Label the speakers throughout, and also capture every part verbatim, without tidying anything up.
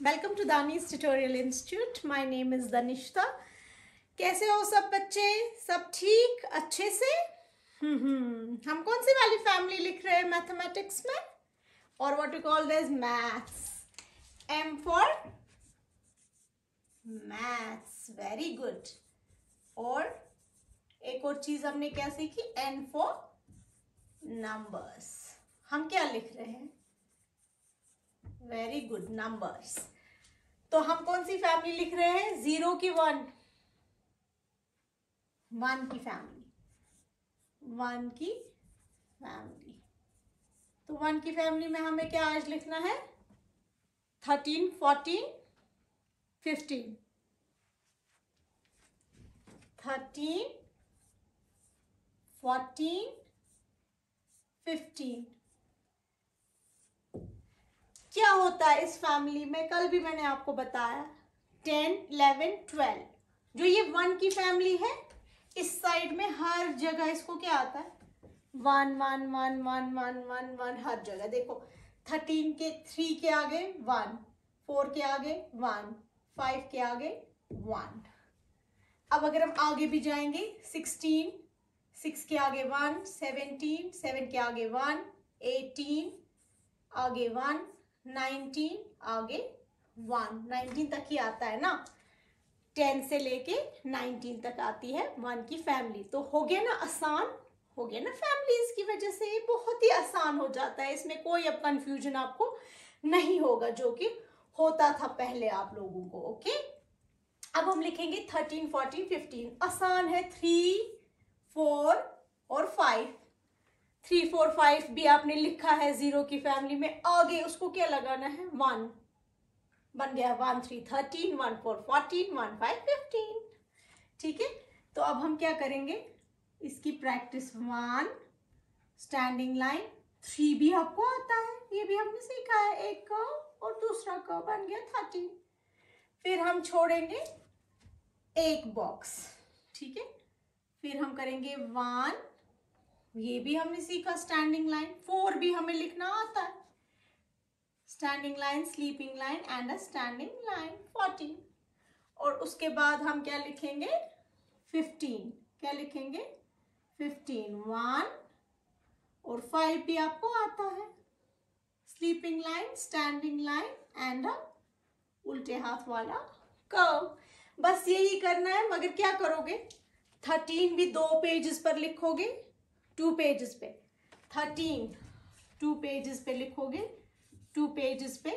Speaker 1: Welcome to दानीज tutorial institute. My name is Danishta. कैसे हो सब बच्चे? सब ठीक, अच्छे से? हम्म हम्म हम कौन सी वाली फैमिली लिख रहे हैं मैथमेटिक्स में? और what you call this? Maths. M for maths, very good. और एक और चीज हमने क्या सीखी? N for numbers. हम क्या लिख रहे हैं? Very good, numbers. तो हम कौन सी फैमिली लिख रहे हैं? जीरो की वन, वन की फैमिली, वन की फैमिली। तो वन की फैमिली में हमें क्या आज लिखना है? Thirteen, fourteen, fifteen. Thirteen, fourteen, fifteen. क्या होता है इस फैमिली में? कल भी मैंने आपको बताया, टेन, इलेवन, ट्वेल्व। जो ये वन की फैमिली है, इस साइड में हर जगह इसको क्या आता है? One one one one one one one, हर जगह देखो। थर्टीन के थ्री के आगे वन, फोर के आगे वन, फाइव के आगे वन। अब अगर हम आगे भी जाएंगे, सिक्सटीन, सिक्स के आगे वन, सेवनटीन, सेवन के आगे वन, एटीन आगे वन, नाइनटीन आगे वन। नाइनटीन तक ही आता है ना, टेन से लेके नाइनटीन तक आती है वन की फैमिली। तो हो गया ना आसान? हो गया ना फैमिलीज की वजह से ये बहुत ही आसान हो जाता है। इसमें कोई अब कंफ्यूजन आपको नहीं होगा, जो कि होता था पहले आप लोगों को। ओके, अब हम लिखेंगे थर्टीन, फोर्टीन, फिफ्टीन। आसान है। थ्री, फोर और फाइव। थ्री, फोर, फाइव भी आपने लिखा है जीरो की फैमिली में। आगे उसको क्या लगाना है? वन। बन गया one three thirteen, one four fourteen, one five fifteen. ठीक है, तो अब हम क्या करेंगे? इसकी practice. One, standing line. Three भी आपको आता है, ये भी हमने सीखा है। एक का और दूसरा का, बन गया थर्टीन। फिर हम छोड़ेंगे एक बॉक्स। ठीक है, फिर हम करेंगे वन, ये भी हमने सीखा स्टैंडिंग लाइन। फोर भी हमें लिखना आता है, standing line, sleeping line and a standing line. Fourteen. और उसके बाद हम क्या लिखेंगे? फिफ्टीन। क्या लिखेंगे? फिफ्टीन। वन और फाइव भी आपको आता है, sleeping line, standing line and a उल्टे हाथ वाला कर्व। बस यही करना है। मगर क्या करोगे? थर्टीन भी दो पेजेस पर लिखोगे, टू पेजेस पे। थर्टीन टू पेजेस पे लिखोगे, टू पेजेस पे।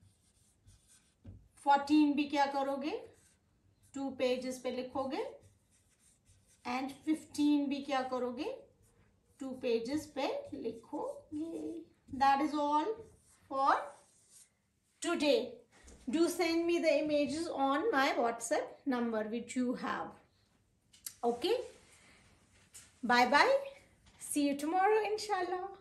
Speaker 1: फोर्टीन भी क्या करोगे? टू पेजेस पे लिखोगे। एंड फिफ्टीन भी क्या करोगे? टू पेजेस पे लिखोगे। That is all for today. Do send me the images on my WhatsApp number which you have. Okay. Bye bye. See you tomorrow, inshallah.